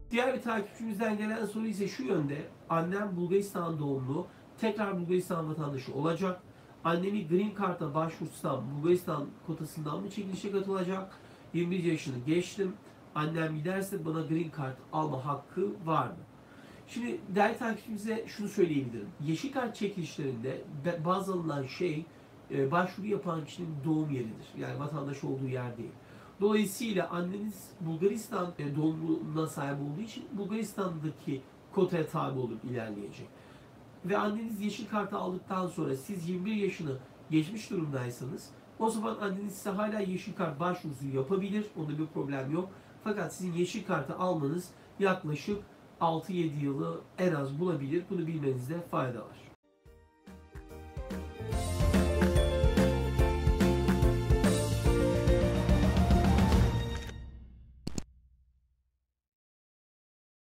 Diğer bir takipçimizden gelen soru ise şu yönde. Annem Bulgaristan doğumlu, tekrar Bulgaristan vatandaşı olacak. Annemi Green Card'a başvursam Bulgaristan kotasından mı çekilişe katılacak? 21 yaşını geçtim. Annem giderse bana Green Card alma hakkı var mı? Şimdi değerli takipçimize şunu söyleyebilirim. Yeşil kart çekilişlerinde baz alınan şey başvuru yapan kişinin doğum yeridir. Yani vatandaş olduğu yer değil. Dolayısıyla anneniz Bulgaristan doğumuna sahip olduğu için Bulgaristan'daki kotaya tabi olup ilerleyecek. Ve anneniz yeşil kartı aldıktan sonra siz 21 yaşını geçmiş durumdaysanız o zaman anneniz size hala yeşil kart başvurusu yapabilir. Onda bir problem yok. Fakat sizin yeşil kartı almanız yaklaşık 6-7 yılı en az bulabilir. Bunu bilmenizde fayda var.